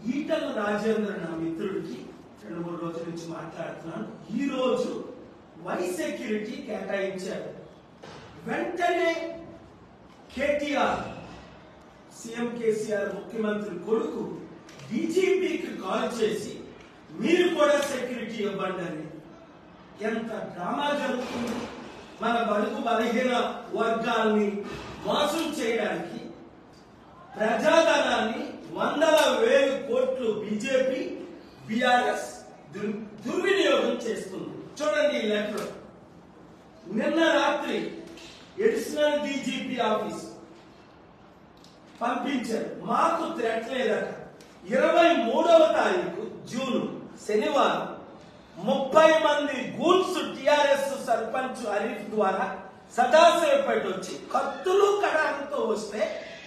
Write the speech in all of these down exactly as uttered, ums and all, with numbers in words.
ఈటల రాజేంద్ర నా మిత్రుడికి రెండు మూడు రోజుల నుంచి మాట్లాడుతున్నాను. ఈ రోజు వై సెక్యూరిటీ కేటాయించారు. వెంటనే కేటీఆర్ సీఎం కేసీఆర్ ముఖ్యమంత్రి కొడుకు డీజీపీకి కాల్ చేసి మీరు కూడా సెక్యూరిటీ ఇవ్వండి అని. ఎంత డ్రామా జరుగుతుంది. మన బడుగు బలహీన వర్గాల్ని మోసం చేయడానికి ప్రజాధనాన్ని వందల వేల కోట్లు బీజేపీ బీఆర్ఎస్ దుర్వినియోగం చేస్తుంది. చూడండి ఈ లెటర్. నిన్న రాత్రి అడిషనల్ డీజీపీ ఆఫీస్ పంపించారు. మాకు థ్రెట్ లేదట. ఇరవై మూడవ తారీఖు జూన్ శనివారం ముప్పై మంది గూన్స్ టిఆర్ఎస్ సర్పంచ్ హరీఫ్ ద్వారా సదాశివపేట వచ్చి కత్తులు కడాలతో వస్తే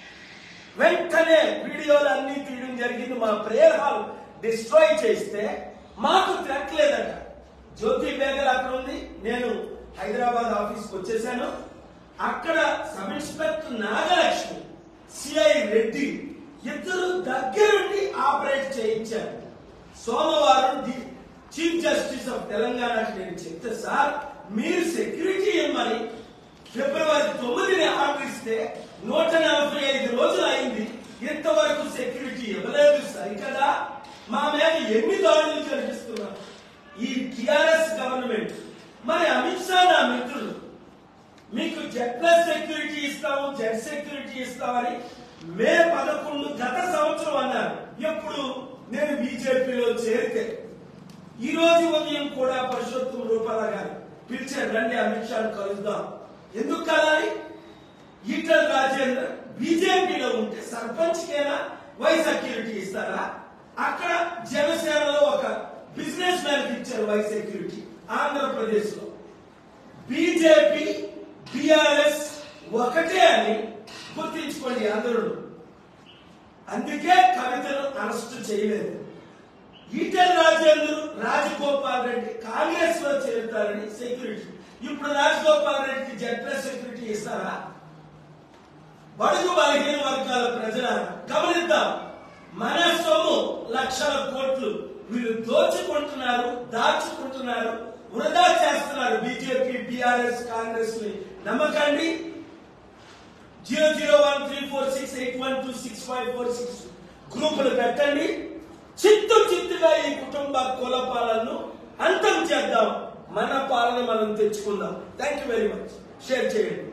వెంటనే వీడియోలు అన్ని తీయడం జరిగింది. మా ప్రేయర్ హాల్ డిస్ట్రాయ్ చేస్తే మాకు థ్రెట్ లేదట. జ్యోతి బేగల్ అక్కడ ఉంది. నేను హైదరాబాద్ ఆఫీస్కి వచ్చేసాను. అక్కడ sub inspector Nagalakshmi, CI Reddy ఇద్దరు దగ్గరుండి ఆపరేట్ చేయించారు. సోమవారం చీఫ్ జస్టిస్ ఆఫ్ తెలంగాణకి నేను చెప్తే, సార్ మీరు సెక్యూరిటీ ఇవ్వమని ఫిబ్రవరి తొమ్మిదిని ఆర్డర్ ఇస్తే నూట నలభై ఐదు రోజులు అయింది, ఇంతవరకు సెక్యూరిటీ ఇవ్వలేదు సరికదా, మా మీద ఎన్ని దాడులు జరిపిస్తున్నారు ఈ టిఆర్ఎస్ గవర్నమెంట్. మరి అమిత్ షా నా మిత్రులు మీకు జెడ్ ప్లస్ సెక్యూరిటీ ఇస్తాము, జెడ్ సెక్యూరిటీ ఇస్తామని మే పదకొండు గత సంవత్సరం అన్నారు. ఎప్పుడు నేను బీజేపీలో చేరితే ఈ రోజు ఉదయం కూడా పురుషోత్తమ రూపాల గారు పిలిచారు, రండి అమిత్ షాను కలుద్దాం. ఎందుకు కలాలి? ఈటల రాజేంద్ర బీజేపీలో ఉంటే సర్పంచ్ కేనా వై సెక్యూరిటీ ఇస్తారా? అక్కడ జనసేనలో ఒక బిజినెస్ మ్యాన్ ఇచ్చారు వై సెక్యూరిటీ. ఆంధ్రప్రదేశ్ లో బీజేపీ బీఆర్ఎస్ ఒకటే అని గుర్తించుకోండి అందరూ. అందుకే కవితను అరెస్ట్ చేయలేదు. ఈటల రాజేంద్ర రాజగోపాల్ రెడ్డి కాంగ్రెస్ లో చేరుతారని సెక్యూరిటీ. ఇప్పుడు రాజగోపాల్ రెడ్డికి జెడ్ ప్లస్ సెక్యూరిటీ ఇస్తారా? బడుగు బలహీన వర్గాల ప్రజల గమనిద్దాం. మన సొమ్ము లక్షల కోట్లు వీళ్ళు దోచుకుంటున్నారు, దాచుకుంటున్నారు, వృధా చేస్తున్నారు. బీజేపీ బీఆర్ఎస్ కాంగ్రెస్ ని నమ్మకండి. Zero zero one three four six eight one two six five four six గ్రూపులు పెట్టండి. చిత్తు చిత్తుగా ఈ కుటుంబ కుల పాలనను అంతం చేద్దాం. మన పాలన మనం తెచ్చుకుందాం. Thank you very much. Share చేయండి.